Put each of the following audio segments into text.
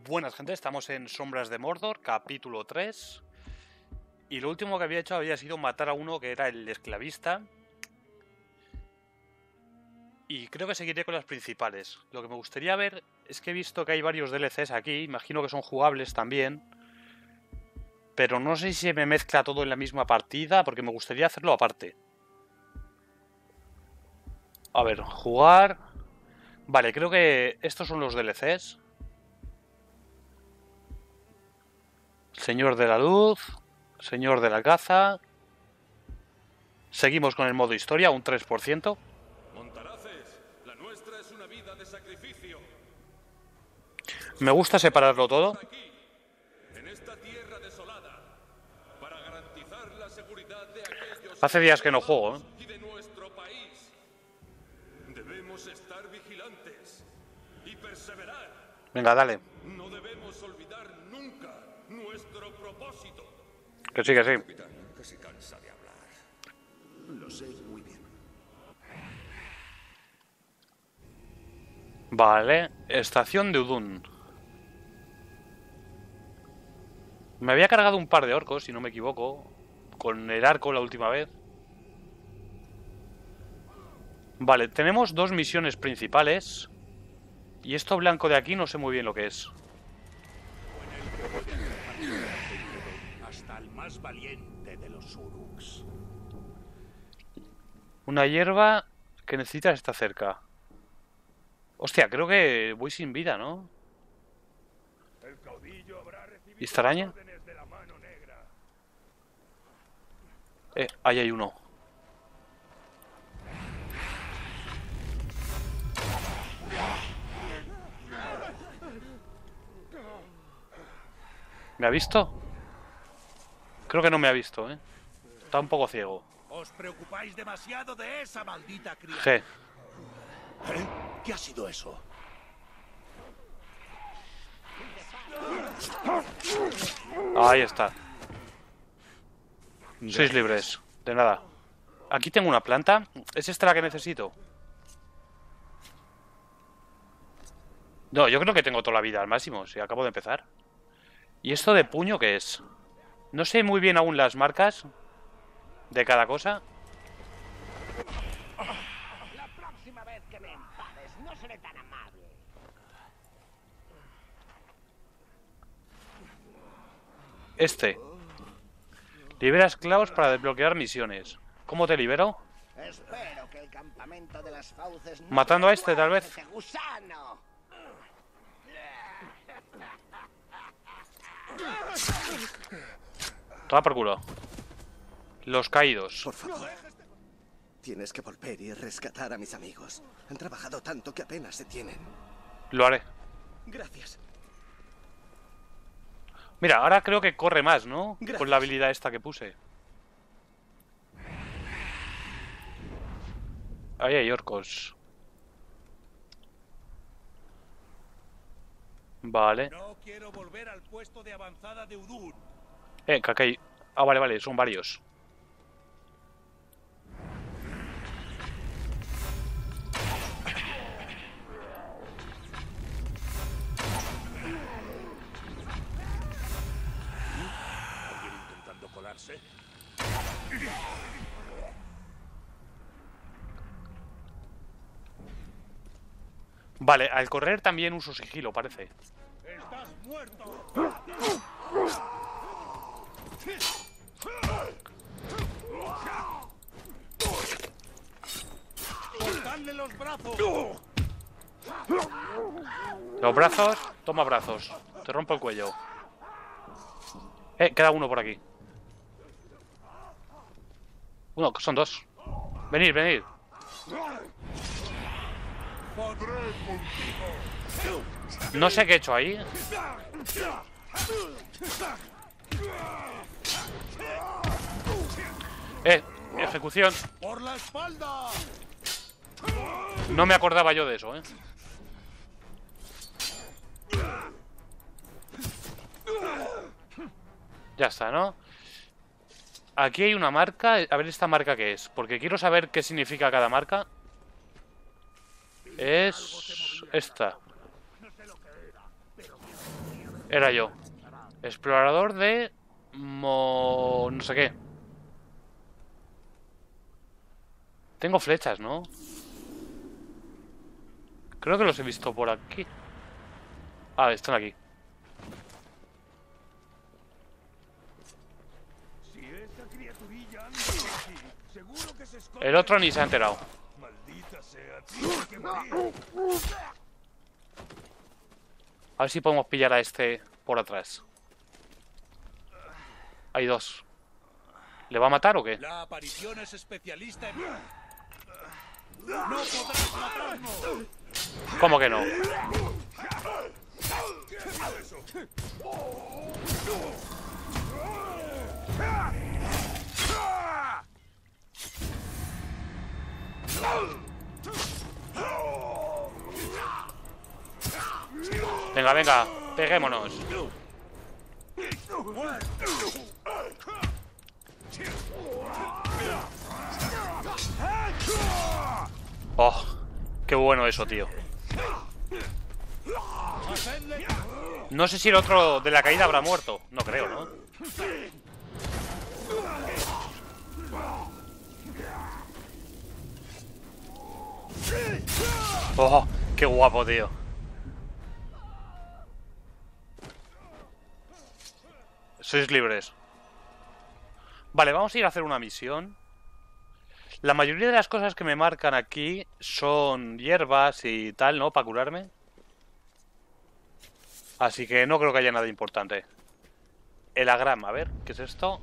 Buenas, gente, estamos en Sombras de Mordor, capítulo 3. Y lo último que había hecho había sido matar a uno que era el esclavista. Y creo que seguiré con las principales. Lo que me gustaría ver es que he visto que hay varios DLCs aquí, imagino que son jugables también. Pero no sé si se me mezcla todo en la misma partida, porque me gustaría hacerlo aparte. A ver, jugar... Vale, creo que estos son los DLCs. Señor de la Luz, Señor de la Caza. Seguimos con el modo historia, un 3%. Montaraces, la nuestra es una vida de sacrificio. Me gusta separarlo todo. Aquí, en esta tierra desolada, para garantizar la seguridad de aquellos Hace días que no juego, ¿eh? y de nuestro país. Debemos estar vigilantes y perseverar. Venga, dale. No debemos olvidar nunca nuestro propósito. Que sí, que sí. Capitán, nunca se cansa de hablar. Lo sé muy bien. Vale, estación de Udun. Me había cargado un par de orcos, si no me equivoco, con el arco la última vez. Vale, tenemos dos misiones principales. Y esto blanco de aquí no sé muy bien lo que es. Hasta el más valiente de los Uruks. Una hierba que necesitas está cerca. Hostia, creo que voy sin vida, ¿no? El caudillo habrá recibido ¿Y esta araña? órdenes de la mano negra. Ahí hay uno. ¿Me ha visto? Creo que no me ha visto, ¿eh? Está un poco ciego. Os preocupáis demasiado de esa maldita criatura. G. ¿Eh? ¿Qué ha sido eso? Ahí está. Sois libres. De nada. Aquí tengo una planta. ¿Es esta la que necesito? No, yo creo que tengo toda la vida al máximo, si acabo de empezar. ¿Y esto de puño qué es? No sé muy bien aún las marcas de cada cosa. La próxima vez que me enfades, no seré tan amable. Este. Libera esclavos para desbloquear misiones. ¿Cómo te libero? Espero que el campamento de las fauces no Matando a este, tal recuerde vez. ese gusano. Toma por culo. Los caídos. Por favor. Tienes que volver y rescatar a mis amigos. Han trabajado tanto que apenas se tienen. Lo haré. Gracias. Mira, ahora creo que corre más, ¿no? Gracias. Con la habilidad esta que puse. Ahí hay orcos. Vale. No quiero volver al puesto de avanzada de Udun. Que aquí hay... Ah, vale, vale, son varios. ¿Alguien intentando colarse? Vale, al correr también uso sigilo, parece. ¡Estás muerto! ¡Cortadle los brazos! Los brazos, toma brazos. Te rompo el cuello. Queda uno por aquí. Uno, son dos. Venid, venid. No sé qué he hecho ahí. Ejecución. ¡Por la espalda! No me acordaba yo de eso, Ya está, ¿no? Aquí hay una marca. A ver esta marca qué es, porque quiero saber qué significa cada marca. Es esta. No sé lo que era, pero Era yo. Explorador de... no sé qué. Tengo flechas, ¿no? Creo que los he visto por aquí. Ah, están aquí. Si esa criaturilla anda por aquí, seguro que se esconde. El otro ni se ha enterado. Maldita sea, tiene que morir. A ver si podemos pillar a este por atrás. Hay dos. ¿Le va a matar o qué? La aparición es especialista en... ¡No podrás matarnos! ¿Cómo que no? Venga, venga, peguémonos. Oh, qué bueno eso, tío. No sé si el otro de la caída habrá muerto. No creo, ¿no? Oh, qué guapo, tío. Sois libres. Vale, vamos a ir a hacer una misión. La mayoría de las cosas que me marcan aquí son hierbas y tal, ¿no? Para curarme. Así que no creo que haya nada importante. El agram, a ver, ¿qué es esto?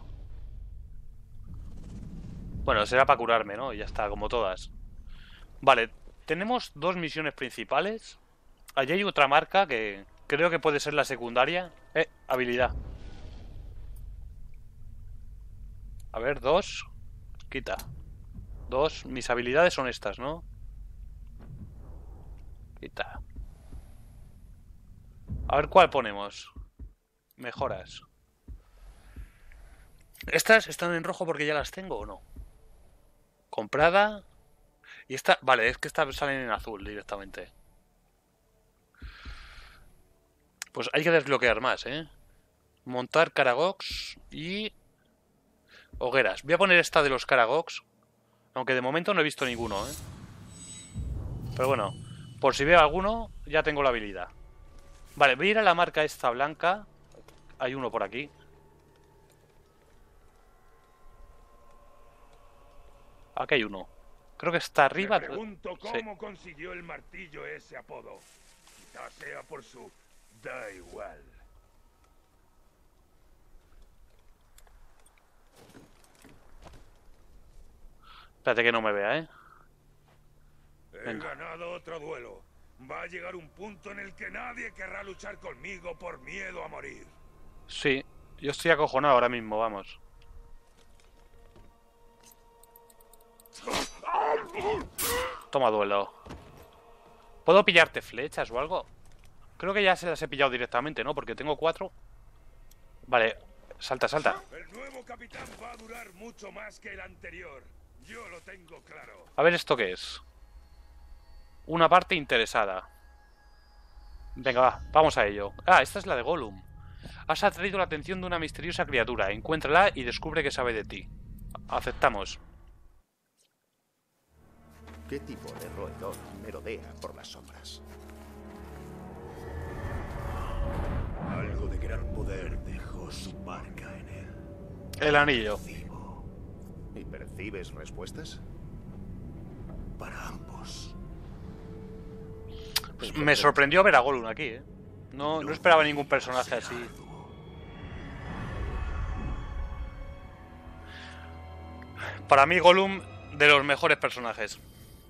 Bueno, será para curarme, ¿no? Y ya está, como todas. Vale, tenemos dos misiones principales. Allí hay otra marca que creo que puede ser la secundaria. Habilidad. A ver, dos. Quita. Dos. Mis habilidades son estas, ¿no? Quita. A ver cuál ponemos. Mejoras. ¿Estas están en rojo porque ya las tengo o no? Comprada. Y esta... Vale, es que estas salen en azul directamente. Pues hay que desbloquear más, ¿eh? Montar Caragox y... hogueras. Voy a poner esta de los Caragox. Aunque de momento no he visto ninguno, ¿eh? Pero bueno, por si veo alguno, ya tengo la habilidad. Vale, voy a ir a la marca esta blanca. Hay uno por aquí. Aquí hay uno. Creo que está arriba. Me pregunto Sí. cómo consiguió el martillo ese apodo. Quizás sea por su... da igual. Espérate que no me vea, ¿eh? He Venga. ganado otro duelo. Va a llegar un punto en el que nadie querrá luchar conmigo por miedo a morir. Sí, yo estoy acojonado ahora mismo, vamos. Toma duelo. ¿Puedo pillarte flechas o algo? Creo que ya se las he pillado directamente, ¿no? Porque tengo 4. Vale, salta, salta. El nuevo capitán va a durar mucho más que el anterior. Yo lo tengo claro. A ver, ¿esto qué es? Una parte interesada. Venga, va, vamos a ello. Ah, esta es la de Gollum. Has atraído la atención de una misteriosa criatura. Encuéntrala y descubre qué sabe de ti. Aceptamos. ¿Qué tipo de roedor merodea por las sombras? Algo de gran poder dejó su marca en él. El anillo. ¿Y percibes respuestas? Para ambos. Pues me sorprendió ver a Gollum aquí, ¿eh? No esperaba ningún personaje así. Para mí Gollum, de los mejores personajes.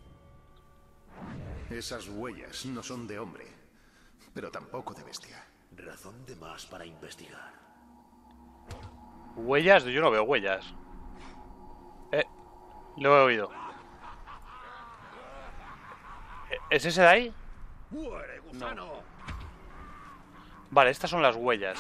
Esas huellas no son de hombre, pero tampoco de bestia. Razón de más para investigar. ¿Huellas? Yo no veo huellas. Lo he oído. ¿Es ese de ahí? ¡Muere, gusano! Vale, estas son las huellas.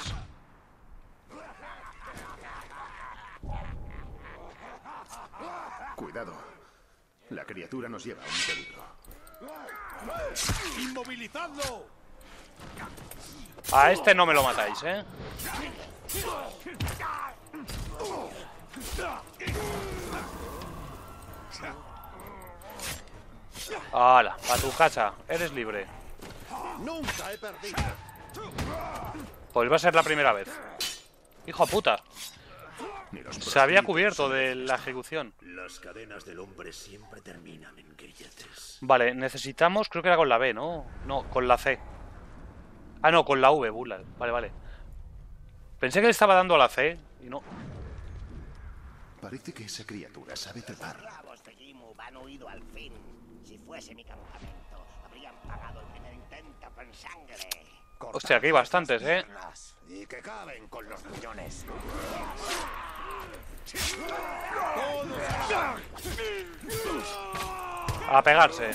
Cuidado. La criatura nos lleva a un peligro. ¡Inmovilizadlo! A este no me lo matáis, ¿eh? ¡Hala! A tu casa. Eres libre. Nunca he perdido. Pues va a ser la primera vez. ¡Hijo de puta! Ni los Se había proscritos cubierto son de la ejecución. Las cadenas del hombre siempre terminan en grilletes. Vale, necesitamos... Creo que era con la B, ¿no? No, con la C. Ah, no, con la V, Bullard. Vale, vale. Pensé que le estaba dando a la C y no. Parece que esa criatura sabe trepar. Los bravos de Gimu han huido al fin. Si fuese mi campamento, habrían pagado el primer intento con sangre. Hostia, aquí hay bastantes, ¿eh? Y que caben con los muñones. A pegarse.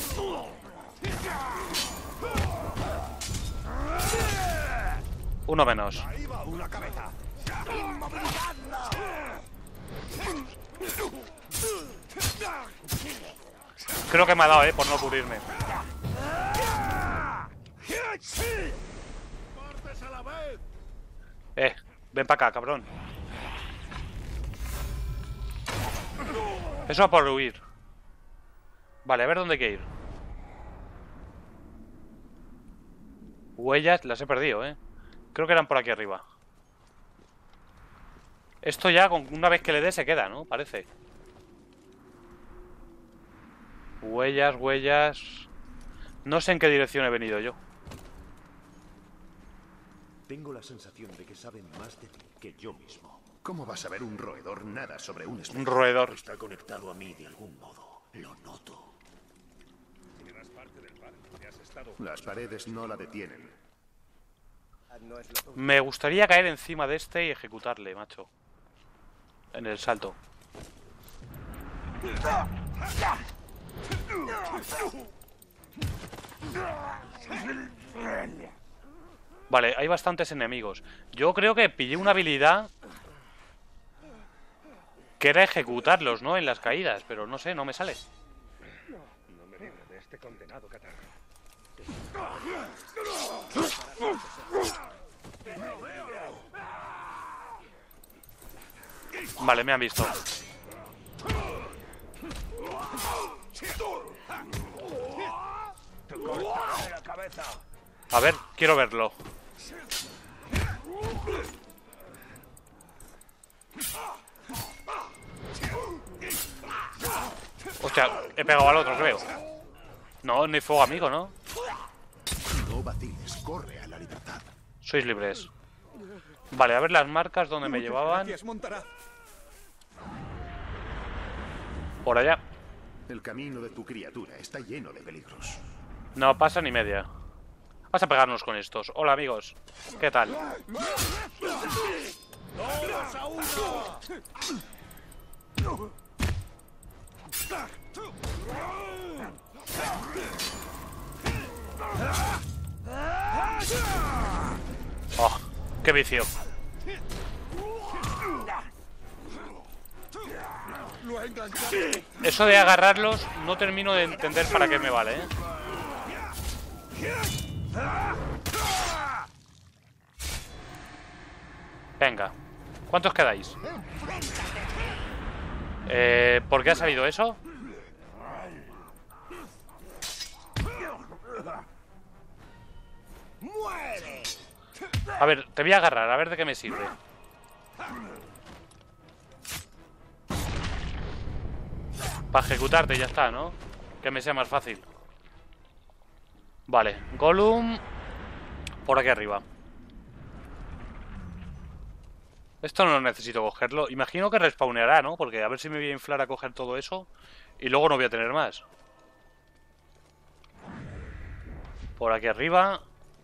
Uno menos. Ahí va una cabeza. Creo que me ha dado, por no cubrirme. ¡Partes a la vez! Ven para acá, cabrón. Eso por huir. Vale, a ver dónde hay que ir. Huellas, las he perdido, Creo que eran por aquí arriba. Esto ya, una vez que le dé, se queda, ¿no? Parece. Huellas, huellas... No sé en qué dirección he venido yo. Tengo la sensación de que saben más de ti que yo mismo. ¿Cómo va a saber un roedor nada sobre un espectro? Un roedor. Está conectado a mí de algún modo. Lo noto. Eras parte del par. Te has estado... Las paredes no la detienen. No es lo tuyo. Me gustaría caer encima de este y ejecutarle, macho. En el salto. Vale, hay bastantes enemigos. Yo creo que pillé una habilidad que era ejecutarlos, ¿no? En las caídas, pero no sé, no me sale. No me libre de este condenado catarro. Vale, me han visto. A ver, quiero verlo. Hostia, he pegado al otro, creo. No, no hay fuego amigo, ¿no? No vaciles, corre a la libertad. Sois libres. Vale, a ver las marcas donde me llevaban. Por allá. El camino de tu criatura está lleno de peligros. No pasa ni media. Vamos a pegarnos con estos. Hola, amigos. ¿Qué tal? Oh, qué vicio. Eso de agarrarlos no termino de entender para qué me vale, Venga. ¿Cuántos quedáis? ¿Por qué ha salido eso? A ver, te voy a agarrar, a ver de qué me sirve. Para ejecutarte y ya está, ¿no? Que me sea más fácil. Vale, Gollum por aquí arriba. Esto no necesito cogerlo. Imagino que respawneará, ¿no? Porque a ver si me voy a inflar a coger todo eso y luego no voy a tener más. Por aquí arriba.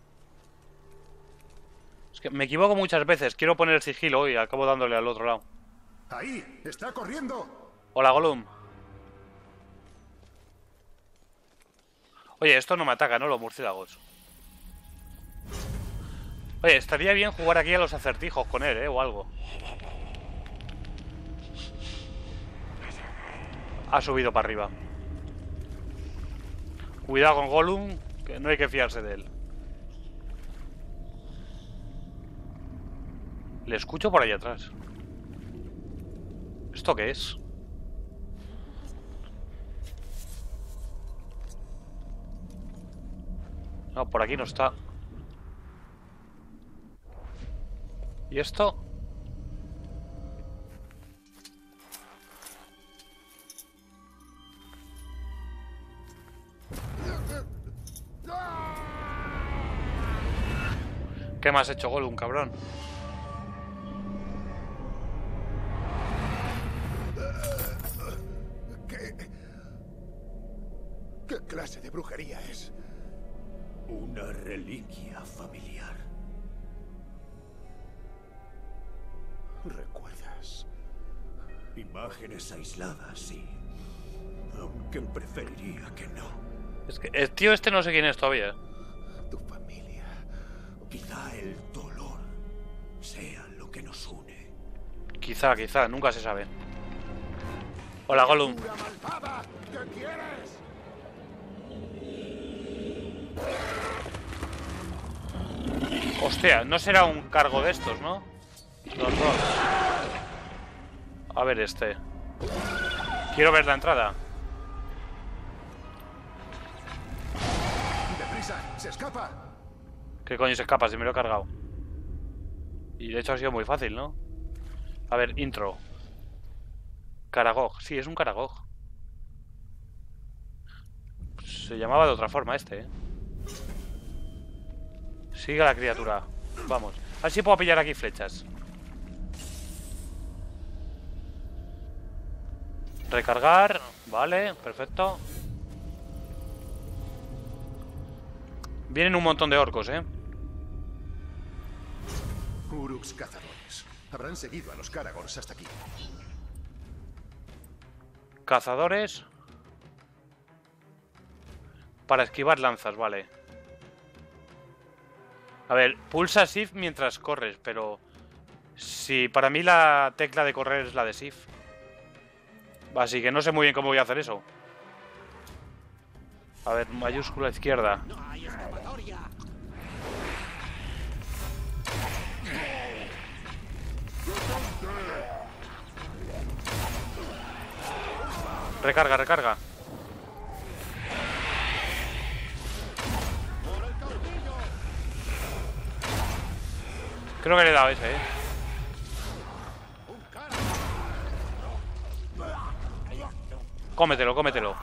Es que me equivoco muchas veces. Quiero poner el sigilo y acabo dándole al otro lado. ¡Ahí! ¡Está corriendo! Hola, Gollum. Oye, esto no me ataca, ¿no? Los murciélagos. Oye, estaría bien jugar aquí a los acertijos con él, o algo. Ha subido para arriba. Cuidado con Gollum, que no hay que fiarse de él. Le escucho por ahí atrás. ¿Esto qué es? No, por aquí no está. ¿Y esto? ¿Qué me has hecho, Gollum, cabrón? ¿Qué clase de brujería es? Una reliquia familiar. ¿Recuerdas? Imágenes aisladas, sí. Aunque preferiría que no. Es que el tío este no sé quién es todavía. Tu familia. Quizá el dolor sea lo que nos une. Quizá, nunca se sabe. Hola, Gollum. ¡Criatura malvada! ¿Qué quieres? Hostia, no será un cargo de estos, ¿no? Los dos. A ver este. Quiero ver la entrada. ¡Deprisa! ¡Se escapa! ¿Qué coño se escapa si me lo he cargado? Y de hecho ha sido muy fácil, ¿no? A ver, intro. Karagog. Sí, es un Karagog. Se llamaba de otra forma este, ¿eh? Sigue la criatura. Vamos. A ver si puedo pillar aquí flechas. Recargar. Vale, perfecto. Vienen un montón de orcos, ¿eh? Uruks cazadores. Habrán seguido a los Karagors hasta aquí. Cazadores. Para esquivar lanzas, vale. A ver, pulsa Shift mientras corres, pero... Si para mí la tecla de correr es la de Shift. Así que no sé muy bien cómo voy a hacer eso. A ver, mayúscula izquierda. No hay escapatoria. Recarga, recarga. Creo que le he dado ese, Cómetelo, cómetelo.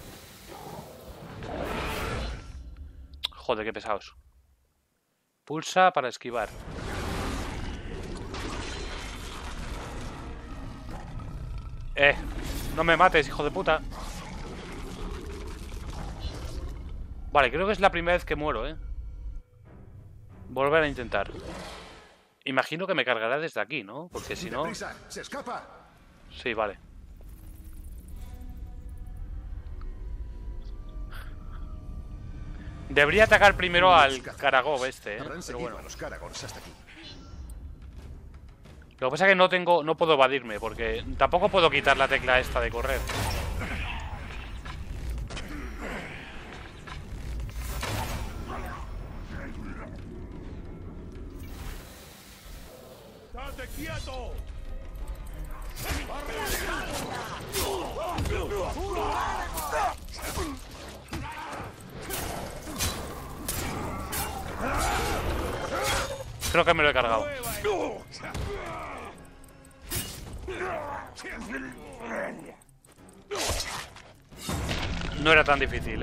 Joder, qué pesados. Pulsa para esquivar. No me mates, hijo de puta. Vale, creo que es la primera vez que muero, Volver a intentar. Imagino que me cargará desde aquí, ¿no? Porque si no... ¡Deprisa! ¡Se escapa! Sí, vale. Debería atacar primero al Karagog este, Habrán pero seguido bueno. a los Karagors hasta aquí. Lo que pasa es que no puedo evadirme, porque tampoco puedo quitar la tecla esta de correr. ¡Date quieto! Creo que me lo he cargado. No era tan difícil,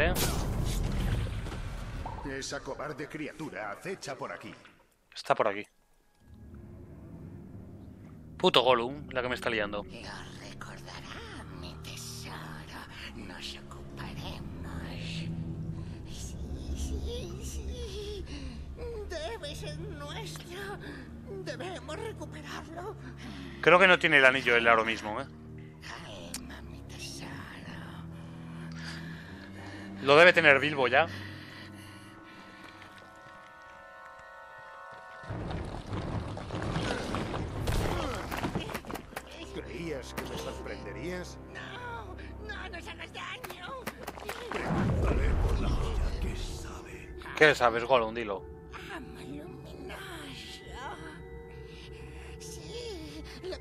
Esa cobarde criatura acecha por aquí. Está por aquí. Puto Gollum, la que me está liando. Lo recordará, mi tesoro. Nos ocuparemos. Sí. Debe ser nuestro. Debemos recuperarlo. Creo que no tiene el anillo él ahora mismo, Calma, mi tesoro. Lo debe tener Bilbo ya. ¿Creías que me sorprenderías? No nos hagas daño. Pregúntale por la vida que sabe. ¿Qué sabes, Gollum? Dilo. Amo luminoso.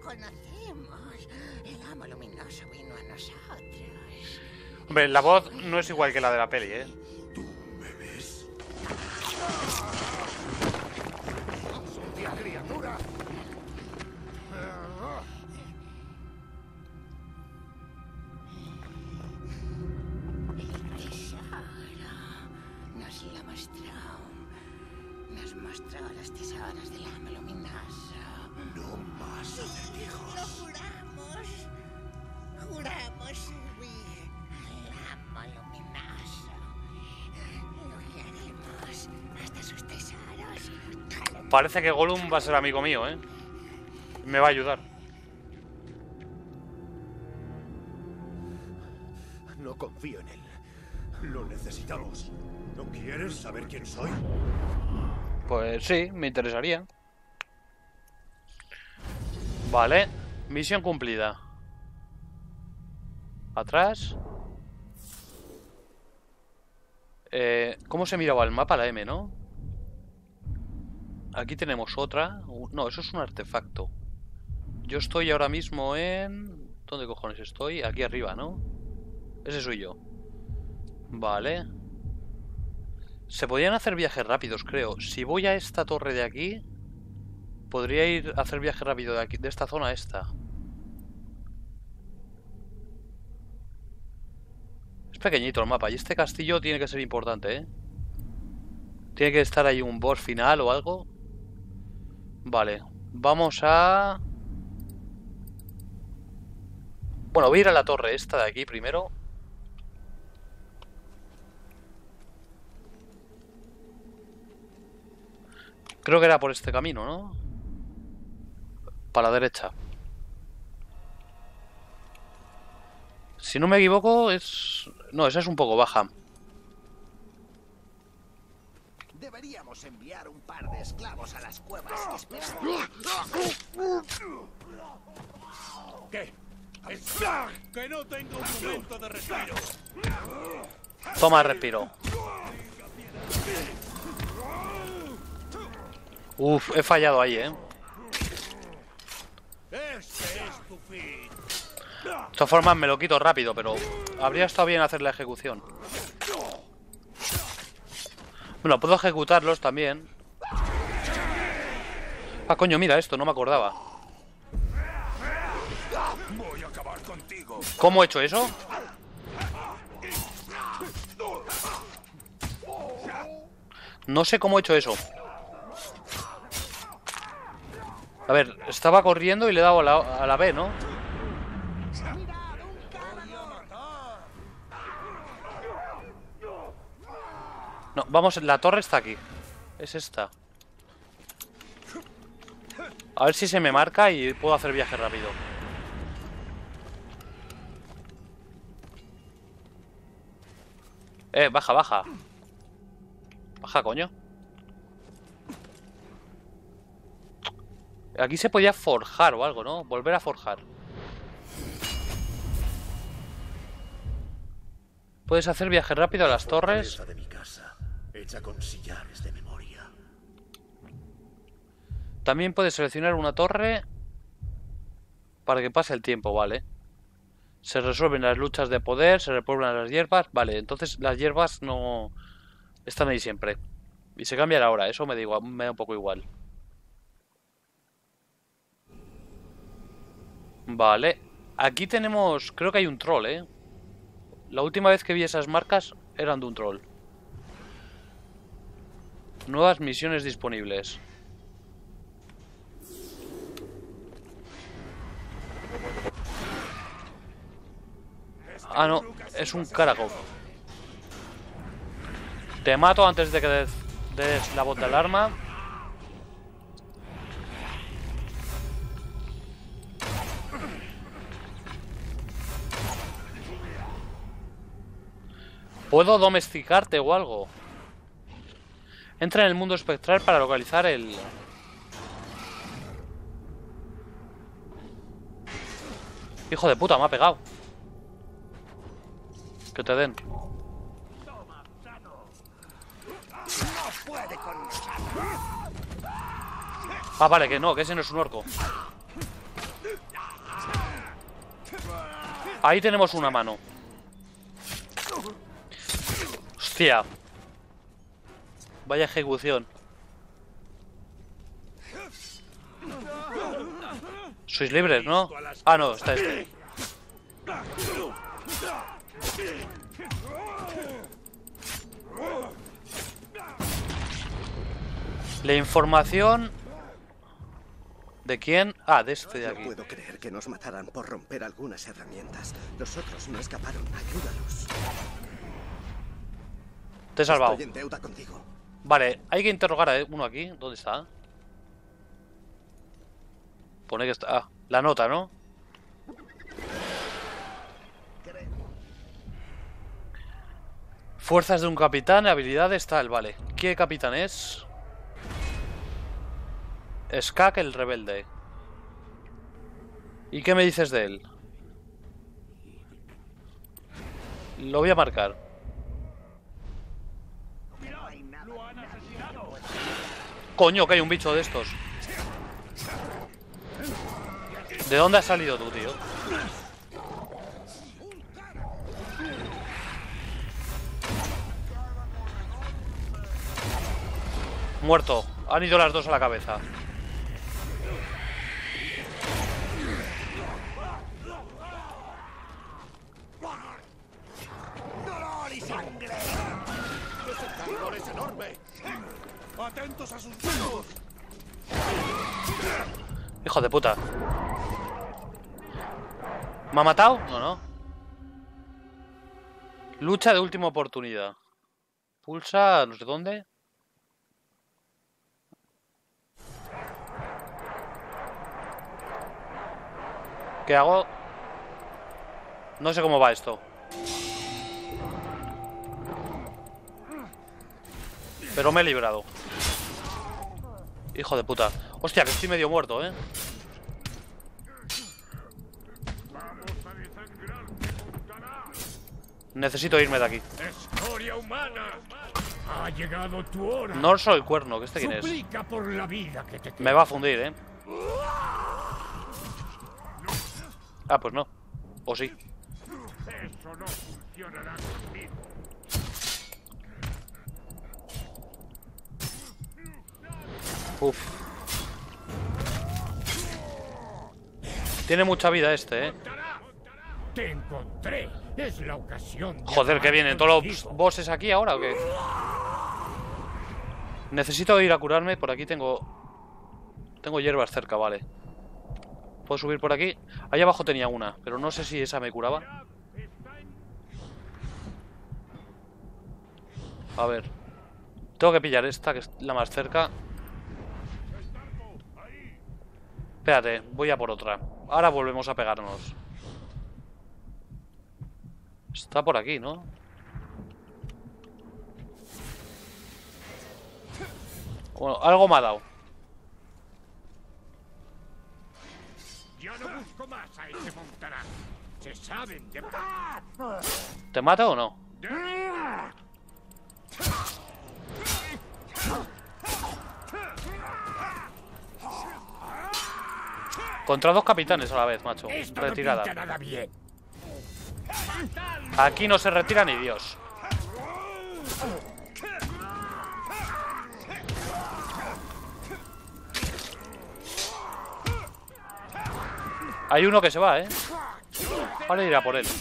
conocemos. El amo luminoso vino a nosotros. Hombre, la voz no es igual que la de la peli, ¿eh? ¿Tú me ves? ¡Sucia criatura! El tesoro nos lo mostró. Nos mostró los tesoros del amo luminoso. No más acertijos. ¡Lo juramos! Juramos servir al amo luminoso. Lo guiaremos hasta sus tesoros. Parece que Gollum va a ser amigo mío, ¿eh? Me va a ayudar. No confío en él. Lo necesitamos. ¿No quieres saber quién soy? Pues sí, me interesaría. Vale, misión cumplida. Atrás. ¿Cómo se miraba el mapa? La M, ¿no? Aquí tenemos otra. No, eso es un artefacto. Yo estoy ahora mismo en... ¿Dónde cojones estoy? Aquí arriba, ¿no? Ese soy yo. Vale. Se podrían hacer viajes rápidos, creo. Si voy a esta torre de aquí, podría ir a hacer viaje rápido de aquí, de esta zona a esta. Es pequeñito el mapa y este castillo tiene que ser importante, ¿eh? Tiene que estar ahí un boss final o algo. Vale, vamos a... Bueno, voy a ir a la torre esta de aquí primero. Creo que era por este camino, ¿no? Para la derecha. Si no me equivoco, es... No, esa es un poco baja. Deberíamos enviar un par de esclavos a las cuevas y esperar. ¿Qué? ¡Que no tengo un momento de respiro! Toma, respiro. Uf, he fallado ahí, ¿eh? ¡Este es tu fin! De todas formas me lo quito rápido, pero habría estado bien hacer la ejecución. Bueno, puedo ejecutarlos también. Ah, coño, mira esto, no me acordaba. Voy a acabar contigo. ¿Cómo he hecho eso? No sé cómo he hecho eso. A ver, estaba corriendo y le he dado a la B, ¿no? No, vamos, la torre está aquí. Es esta. A ver si se me marca y puedo hacer viaje rápido. Baja, baja. Baja, coño. Aquí se podía forjar o algo, ¿no? Volver a forjar. Puedes hacer viaje rápido a las torres. De mi casa, hecha con sillares de memoria. También puedes seleccionar una torre para que pase el tiempo, ¿vale? Se resuelven las luchas de poder, se repueblan las hierbas. Vale, entonces las hierbas no están ahí siempre. Y se cambian ahora, eso me da un poco igual. Vale, aquí tenemos... Creo que hay un troll, ¿eh? La última vez que vi esas marcas eran de un troll. Nuevas misiones disponibles. Ah, no, es un Karakov. Te mato antes de que des la voz de alarma. ¿Puedo domesticarte o algo? Entra en el mundo espectral para localizar el... Hijo de puta, me ha pegado. Que te den. Ah, vale, que no, que ese no es un orco. Ahí tenemos una mano. Hostia. Vaya ejecución. Sois libres, ¿no? Ah, no, está este. La información... ¿De quién? Ah, de este de No aquí. puedo creer que nos mataran por romper algunas herramientas. Los otros no escaparon. Ayúdalos. Te he salvado. Estoy en deuda contigo. Vale, hay que interrogar a uno aquí. ¿Dónde está? Pone que está... Ah, la nota, ¿no? Fuerzas de un capitán, habilidades, tal, vale. ¿Qué capitán es? Skak el rebelde. ¿Y qué me dices de él? Lo voy a marcar. Coño, que hay un bicho de estos. ¿De dónde has salido tú, tío? Muerto. Han ido las dos a la cabeza. ¡Dolor y sangre! ¡Ese traidor es enorme! ¡Atentos a sus manos! Hijo de puta. ¿Me ha matado? No, no. Lucha de última oportunidad. Pulsa no sé dónde. ¿Qué hago? No sé cómo va esto. Pero me he librado. Hijo de puta. Hostia, que estoy medio muerto, ¿eh? Necesito irme de aquí. ¡Escoria humana! Ha llegado tu hora. No soy el cuerno, ¿que este quién es? Suplica por la vida que te Me va a fundir, ¿eh? Ah, pues no. O sí. Eso no funcionará conmigo. Uf. Tiene mucha vida este, ¿eh? Te encontré. Es la ocasión. de Joder, que acabar vienen todos los contigo. bosses aquí ahora, ¿o qué? Necesito ir a curarme. Por aquí tengo hierbas cerca, vale. ¿Puedo subir por aquí? Ahí abajo tenía una, pero no sé si esa me curaba. A ver. Tengo que pillar esta, que es la más cerca. Espérate, voy a por otra. Ahora volvemos a pegarnos. Está por aquí, ¿no? Bueno, algo me ha dado. Ya no busco más a ese montarán. Se saben de... ¿Te mata o no? Contra dos capitanes a la vez, macho. Esto Retirada. no pinta nada bien. Aquí no se retira ni Dios. Hay uno que se va, ¿eh? Ahora irá por él.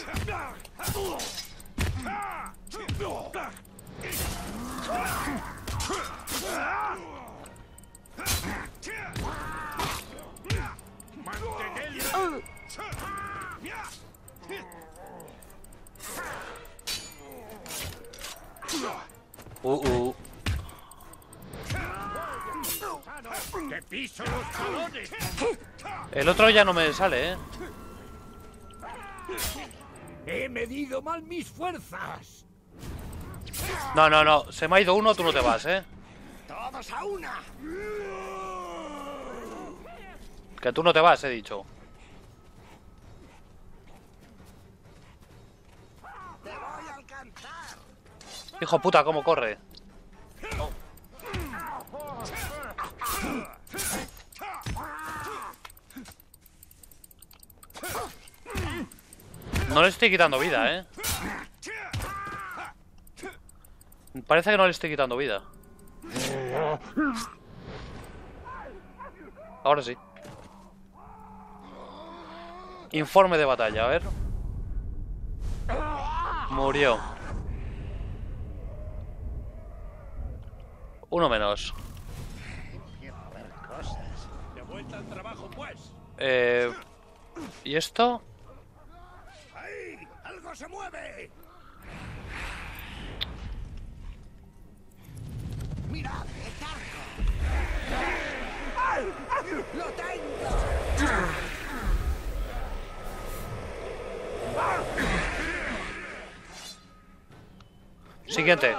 ¡Te piso los talones! El otro ya no me sale, ¿eh? ¡He medido mal mis fuerzas! No, no, no. Se me ha ido uno, tú no te vas, ¿eh? ¡Todos a una! Que tú no te vas, he dicho. ¡Te voy a alcanzar! Hijo puta, cómo corre. No le estoy quitando vida, ¿eh? Parece que no le estoy quitando vida. Ahora sí. Informe de batalla, a ver. Murió. Uno menos. De vuelta al trabajo, pues. ¿Y esto? ¡Ahí! ¡Algo se mueve! ¡Mirad, el arco! ¡Lo tengo! Siguiente.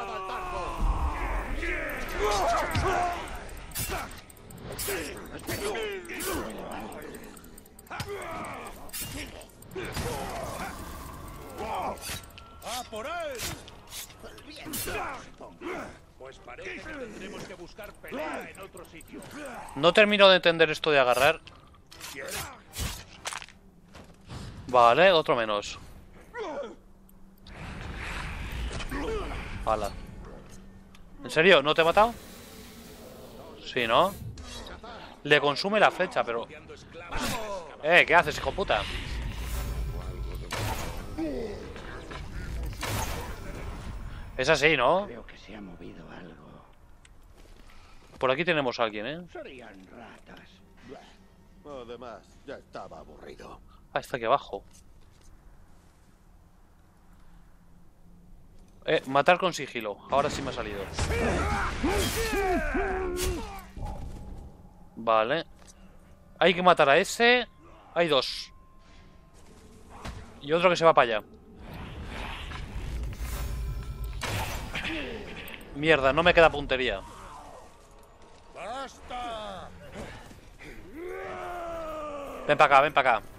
¡Ah, por él! Pues parece que tendremos que buscar pelea en otro sitio. No termino de entender esto de agarrar. Vale, otro menos. Hala. ¿En serio? ¿No te he matado? Sí, ¿no? Le consume la flecha, pero... ¿Qué haces, hijo puta? Es así, ¿no? Creo que se ha movido algo. Por aquí tenemos a alguien, ¿eh? Serían ratas. Además, ya estaba aburrido. Ah, está aquí abajo. Matar con sigilo. Ahora sí me ha salido. Vale. Hay que matar a ese. Hay dos. Y otro que se va para allá. Mierda, no me queda puntería. ¡Basta! Ven para acá, ven para acá.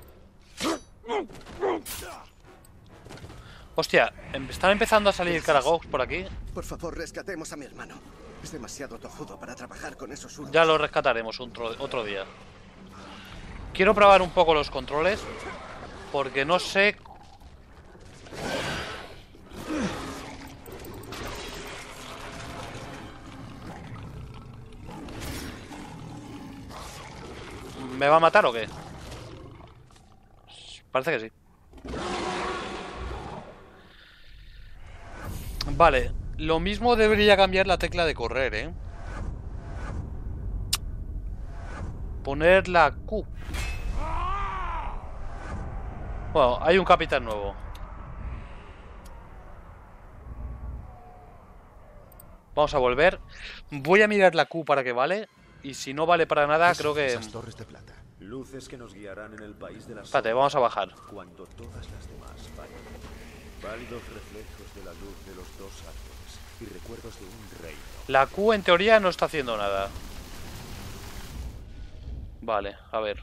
Hostia, están empezando a salir Caragogs por aquí. Por favor, rescatemos a mi hermano. Es demasiado tozudo para trabajar con esos unos. Ya lo rescataremos otro día. Quiero probar un poco los controles, porque no sé... ¿Me va a matar o qué? Parece que sí. Vale, lo mismo debería cambiar la tecla de correr, ¿eh? Poner la Q. Bueno, hay un capitán nuevo. Vamos a volver. Voy a mirar la Q para que vale. Y si no vale para nada, creo que... Esas torres de plata. Luces que nos guiarán en el país de las Espérate, vamos a bajar. cuando todas las demás fallen. Pálidos reflejos de la luz de los dos árboles y recuerdos de un reino. La Q en teoría no está haciendo nada. Vale, a ver.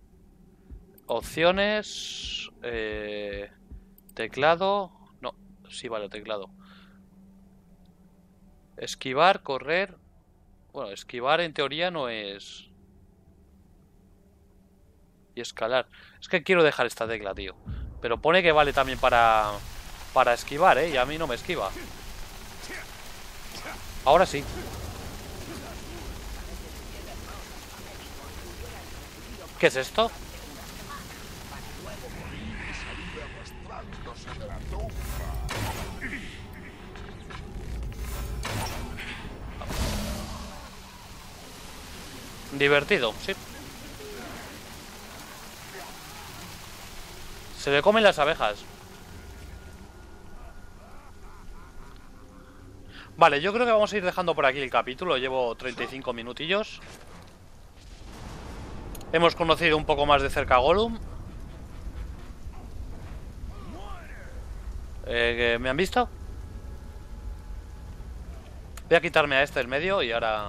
Opciones... teclado... No, sí vale, teclado. Esquivar, correr... Bueno, esquivar en teoría no es... Y escalar. Es que quiero dejar esta tecla, tío. Pero pone que vale también para esquivar, ¿eh? Y a mí no me esquiva. Ahora sí. ¿Qué es esto? Divertido, sí. Se le comen las abejas. Vale, yo creo que vamos a ir dejando por aquí el capítulo. Llevo 35 minutillos. Hemos conocido un poco más de cerca a Gollum. ¿Me han visto? Voy a quitarme a este del medio y ahora...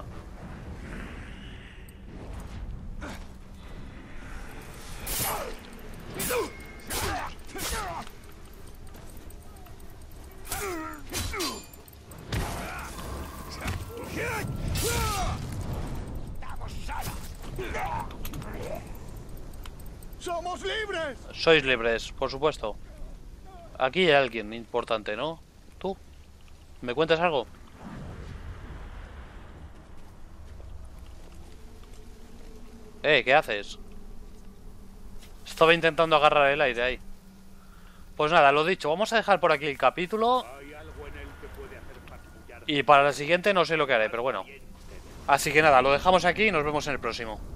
¡Somos libres! Sois libres, por supuesto. Aquí hay alguien importante, ¿no? ¿Tú? ¿Me cuentas algo? ¿Qué haces? Estaba intentando agarrar el aire ahí. Pues nada, lo dicho, vamos a dejar por aquí el capítulo. Y para la siguiente no sé lo que haré, pero bueno. Así que nada, lo dejamos aquí y nos vemos en el próximo.